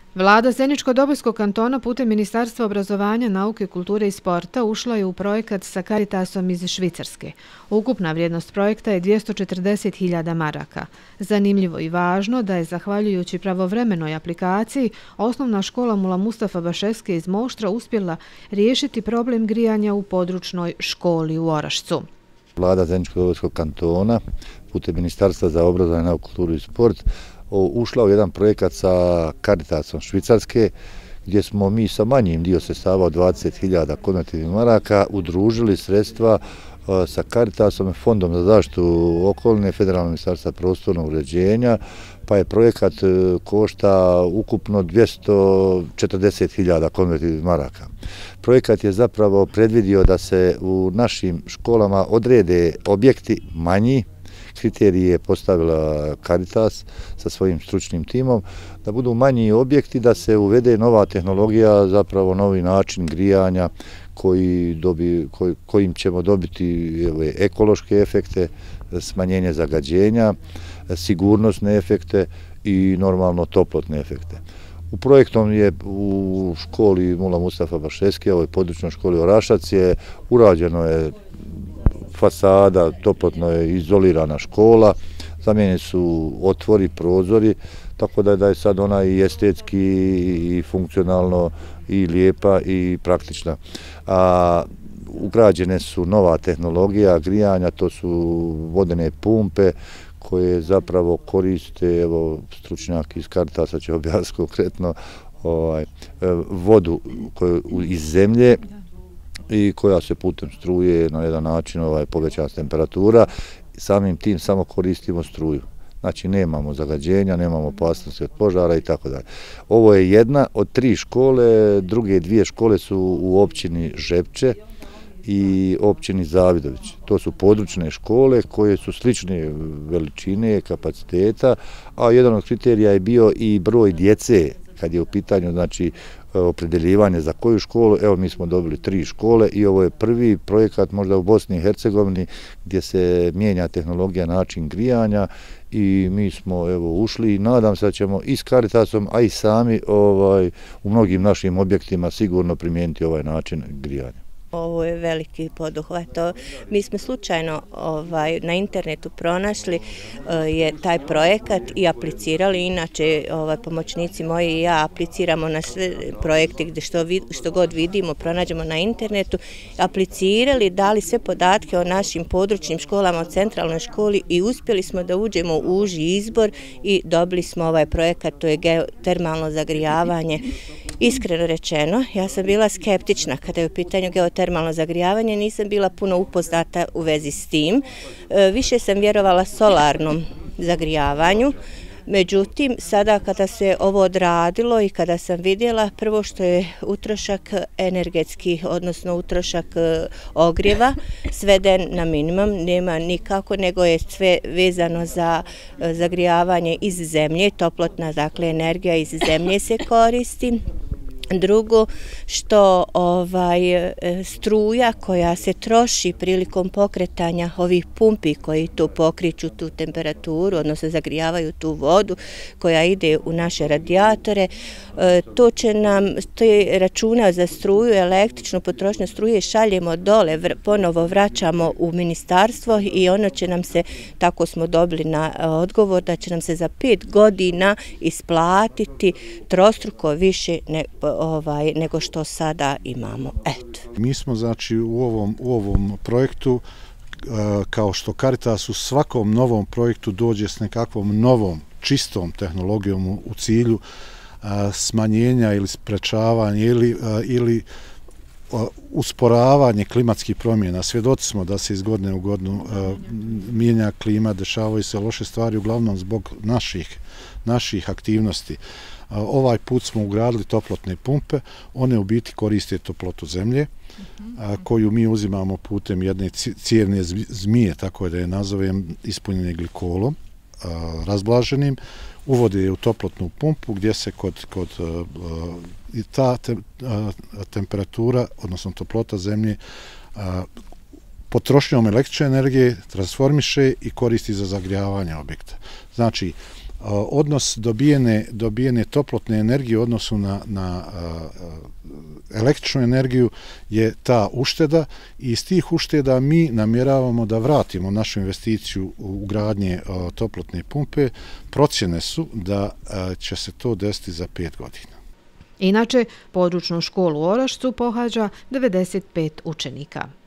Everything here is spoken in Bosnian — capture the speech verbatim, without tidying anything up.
Vlada Zeničko-Dobojskog kantona putem Ministarstva obrazovanja, nauke, kulture i sporta ušla je u projekat sa Caritasom iz Švicarske. Ukupna vrijednost projekta je dvjesto četrdeset hiljada maraka. Zanimljivo i važno da je, zahvaljujući pravovremenoj aplikaciji, osnovna škola Mula Mustafa Bašeske iz Moštra uspjela riješiti problem grijanja u područnoj školi u Orašcu. Vlada Zeničko-Dobojskog kantona putem Ministarstva za obrazovanje, nauku, kulturu i sport ušla u jedan projekat sa Caritasom Švicarske, gdje smo mi sa manjim dio sredstava od dvadeset hiljada konvertibilnih maraka udružili sredstva sa Caritasom i Fondom za zaštitu okoline Federalnog ministarstva prostornog uređenja, pa je projekat košta ukupno dvjesto četrdeset hiljada konvertibilnih maraka. Projekat je zapravo predvidio da se u našim školama odrede objekti manji, kriterije je postavila Caritas sa svojim stručnim timom, da budu manji objekti, da se uvede nova tehnologija, zapravo novi način grijanja koji dobi, koj, kojim ćemo dobiti ove, ekološke efekte, smanjenje zagađenja, sigurnosne efekte i normalno toplotne efekte. U projektom je u školi Mula Mustafa Bašeske, ovoj područnoj školi Orašac, je urađeno je fasada, toplotno je izolirana škola, zamijenjeni su otvori, prozori, tako da je sad ona i estetski i funkcionalno i lijepa i praktična. A ugrađene su nova tehnologija grijanja, to su vodene pumpe koje zapravo koriste, evo stručnjak iz Caritasa će objasniti konkretno, ovaj, vodu koju, iz zemlje, i koja se putem struje na jedan način ovaj, povećana temperatura, samim tim samo koristimo struju. Znači nemamo zagađenja, nemamo opasnosti od požara i tako dalje. Ovo je jedna od tri škole, druge dvije škole su u općini Žepče i općini Zavidović. To su područne škole koje su slične veličine, kapaciteta, a jedan od kriterija je bio i broj djece kad je u pitanju, znači, opredeljivanje za koju školu. Evo, mi smo dobili tri škole i ovo je prvi projekat možda u Bosni i Hercegovini gdje se mijenja tehnologija, način grijanja i mi smo evo ušli i nadam se da ćemo i s Caritasom, a i sami ovaj, u mnogim našim objektima sigurno primijeniti ovaj način grijanja. Ovo je veliki poduhvat. Mi smo slučajno ovaj, na internetu pronašli uh, je taj projekat i aplicirali. Inače, ovaj, pomoćnici moji i ja apliciramo na sve projekte gdje što, vid, što god vidimo, pronađemo na internetu. Aplicirali, dali sve podatke o našim područnim školama, o centralnoj školi i uspjeli smo da uđemo u uži izbor i dobili smo ovaj projekat, to je geotermalno zagrijavanje. Iskreno rečeno, ja sam bila skeptična kada je u pitanju geotermalno zagrijavanje, nisam bila puno upoznata u vezi s tim. E, više sam vjerovala solarnom zagrijavanju, međutim, sada kada se ovo odradilo i kada sam vidjela, prvo što je utrošak energetski, odnosno utrošak ogrijeva, sveden na minimum, nema nikako, nego je sve vezano za zagrijavanje iz zemlje, toplotna, dakle, energija iz zemlje se koristi. Drugo, što ovaj, struja koja se troši prilikom pokretanja ovih pumpi koji tu pokriču tu temperaturu, odnosno zagrijavaju tu vodu koja ide u naše radijatore, to će nam, te računa za struju, električnu potrošnju struje šaljemo dole, ponovo vraćamo u ministarstvo i ono će nam se, tako smo dobili na odgovor, da će nam se za pet godina isplatiti trostruko više ne, Ovaj, nego što sada imamo. Eto. Mi smo znači u ovom, u ovom projektu, kao što Caritas u svakom novom projektu dođe s nekakvom novom, čistom tehnologijom u cilju smanjenja ili sprečavanja ili, ili usporavanje klimatskih promjena. Svjedoci smo da se iz godine u godinu mijenja klima, dešavaju se loše stvari, uglavnom zbog naših, naših aktivnosti. Ovaj put smo ugradili toplotne pumpe, one u biti koriste toplotu zemlje, koju mi uzimamo putem jedne cijevne zmije, tako da je nazovem, ispunjene glikolom, razblaženim, uvode je u toplotnu pumpu gdje se kod, kod i ta te, temperatura, odnosno toplota zemlje, potrošnjom električne energije transformiše i koristi za zagrijavanje objekta. Znači, odnos dobijene, dobijene toplotne energije u odnosu na, na električnu energiju je ta ušteda i iz tih ušteda mi namjeravamo da vratimo našu investiciju u gradnje toplotne pumpe. Procjene su da će se to desiti za pet godina. Inače, područnu školu u Orašcu pohađa devedeset pet učenika.